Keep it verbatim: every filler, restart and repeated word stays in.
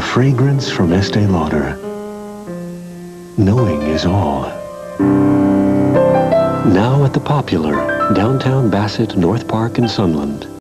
fragrance from Estee Lauder. Knowing is all. Now at the Popular, downtown Bassett, North Park, and Sunland.